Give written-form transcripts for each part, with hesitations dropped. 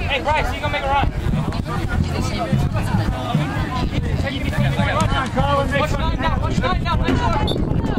Hey, Bryce, you gonna make a run? Watch 9 down, watch 9 down, nice work.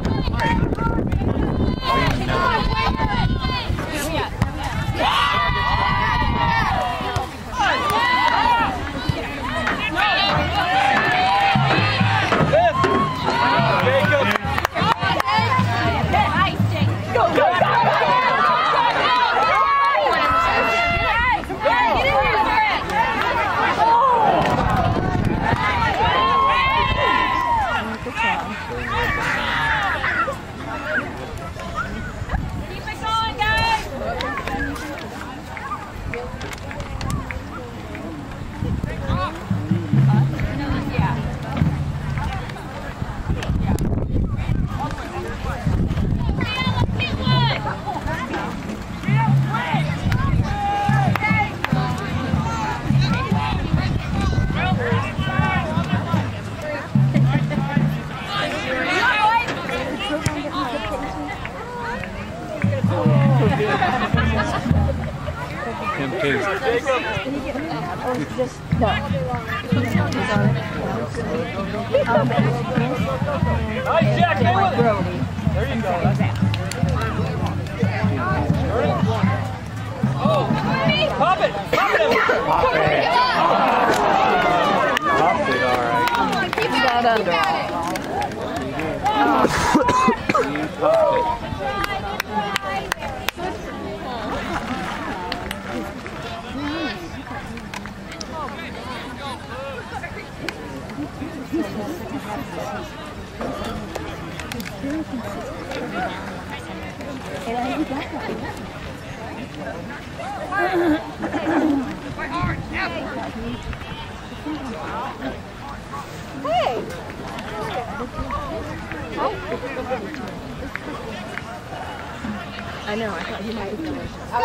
I know, I thought he might be going. Go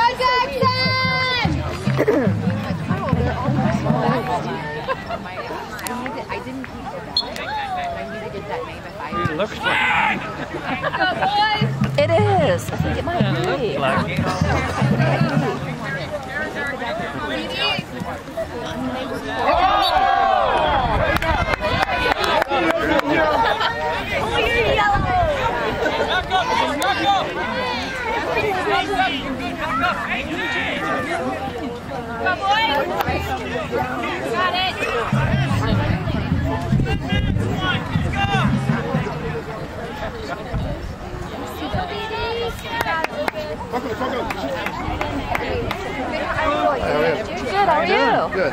Jackson! I didn't keep it. I need to get that name if I... It looks like Go boys! It is. I think it might be. Oh, you're yellow! Back up, back up! Go boys! Got it! Good, how are you? Good.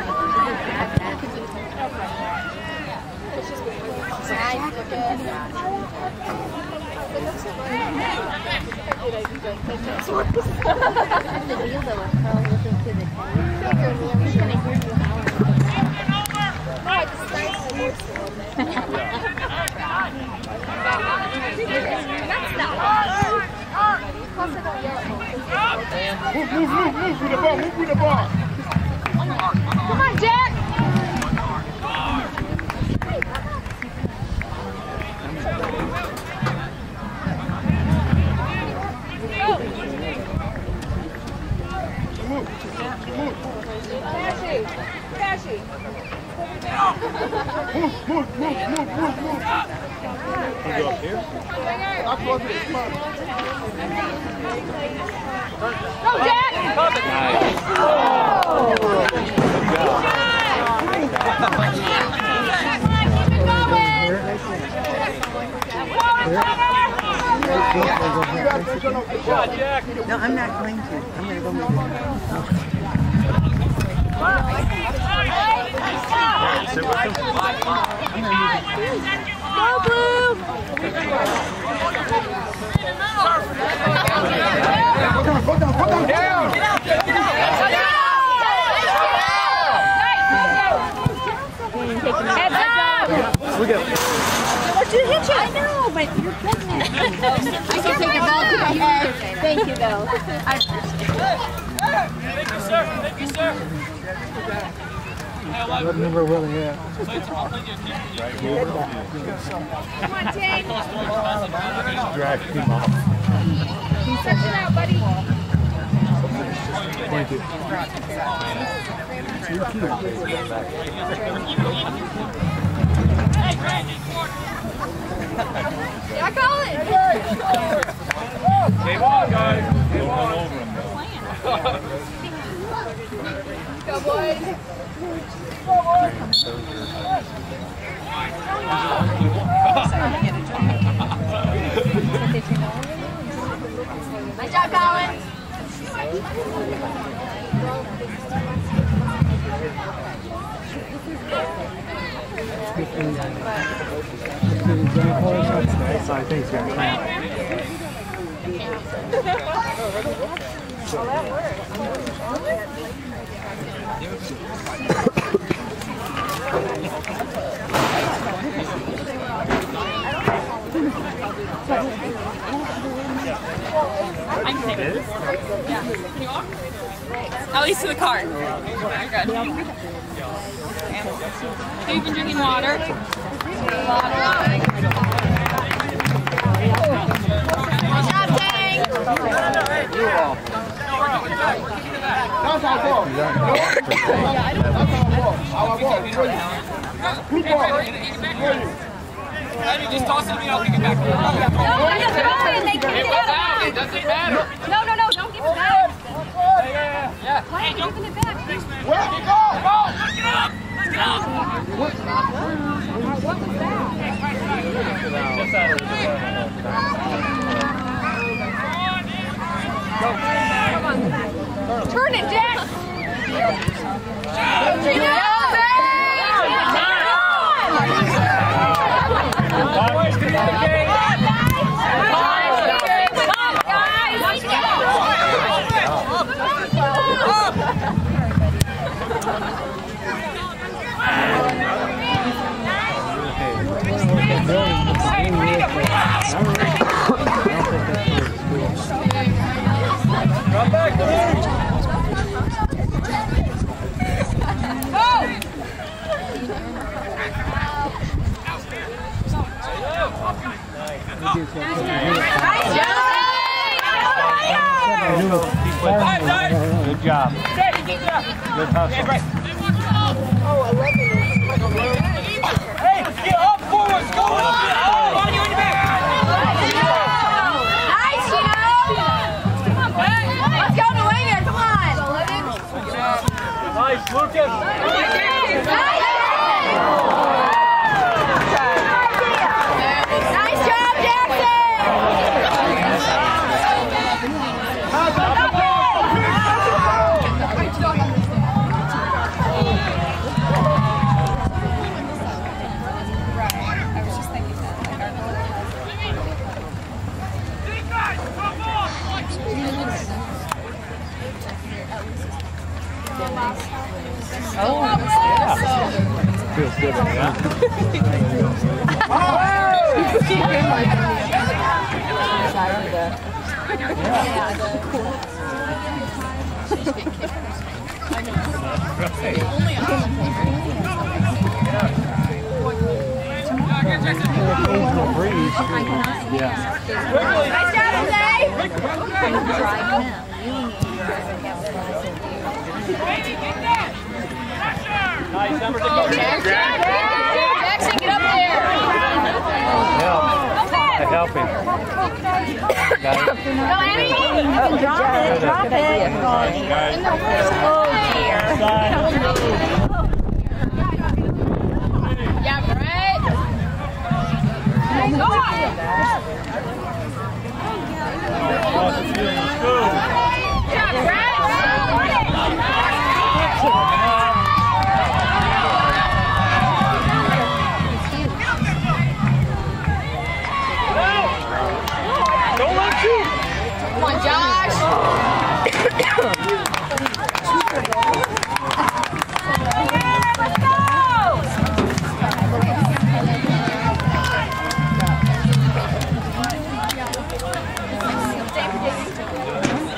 Move with the ball, move with the ball. Come on, Jack! Cashy! Move. You go up here? I'll go up here. Come on. Go, Jack! Nice. Oh. Good job. Good shot, Jack. No, I'm not going to. I'm going to go move it. Go, Blue! Go down. Heads up! We go. What'd you hit you? I know, but you're pregnant. I can take your ball to my head. Thank you, though. Thank you, sir. I don't remember where they are. Come on, Jake. Drag him off. Stretch it out, buddy. Thank you. Yeah, I call it. Game on, guys. Game on. Go, boys. Nice job, Colin. Sorry, thanks, guys. At least to the car. You're good. Have you been drinking water? Good job, Tank. That's our ball. That's our ball. Blue ball. You just toss it to me, I'll kick it back. No, just throw it and they kick it out. It doesn't matter. No, don't give it back. Yeah. Why are you giving it back? Where? Go! Let's get up! Let's get up! What was that? Turn it, Jack! Boys, communicate! Drop back, Good job. Good hustle. Hey, get up forward! Go on! On you in the back! Nice, Gino! Let's go, New England, come on! Nice, Lucas! Nice job, Jackson! Feels good, yeah. Occasional breeze. Yeah. Nice job, Jose! Nice, number to go. Jackson, get up there! Help him. Got it. Go, Annie! Drop it. Oh, dear. Yeah, Brett! Go on! Yeah, Brett! Don't let you! Come on, Josh! Let's go!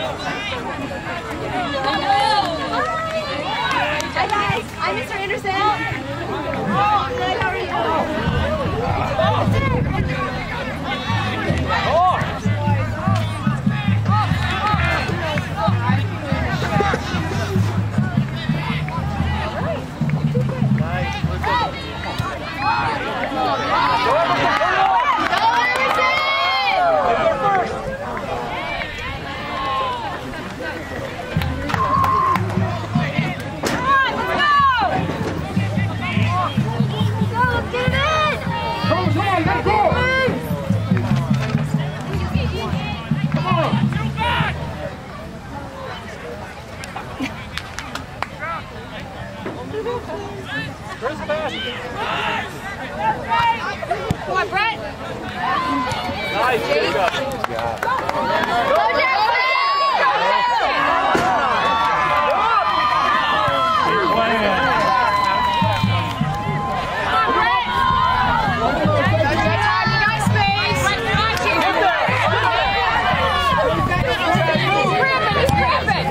Come on, Brett. Nice, good job. Go, Jackson! Keep playing. Come on, Brett. You got space. He's cramping. He's cramping.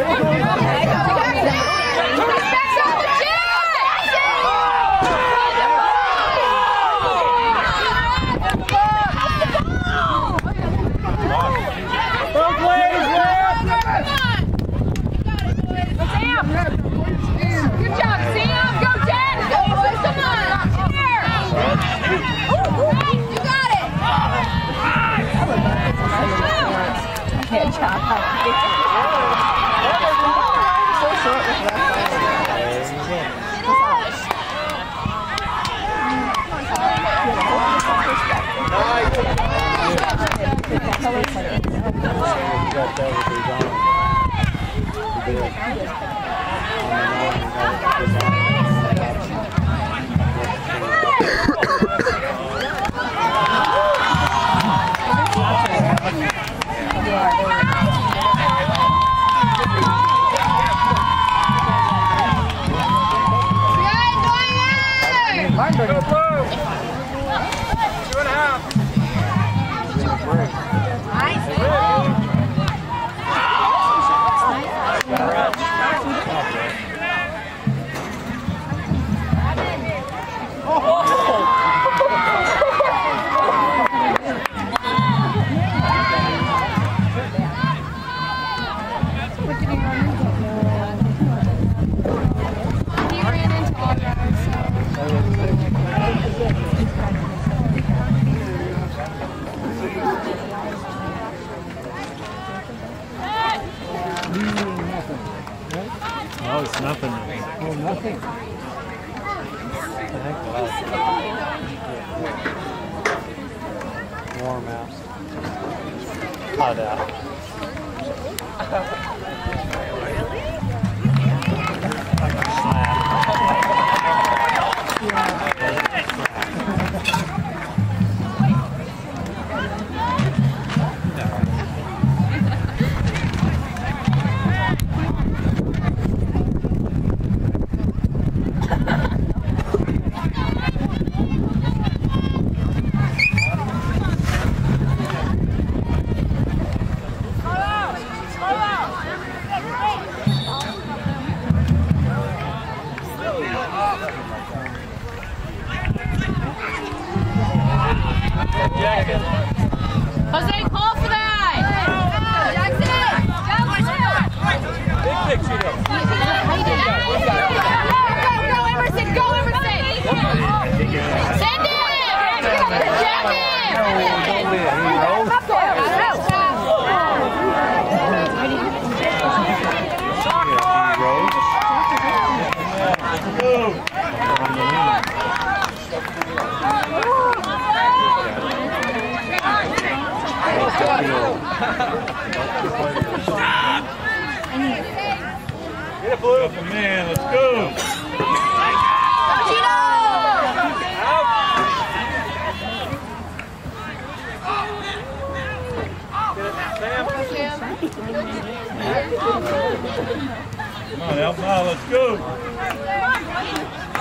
Oh, it's nothing. Oh, nothing. Warm out. Hot out. Jose, call for that! Jackson! Big picture though. Go, Emerson! Go, Emerson! Send him! Jack Get it, Blue. Man, let's go. Come on, Elma, let's go.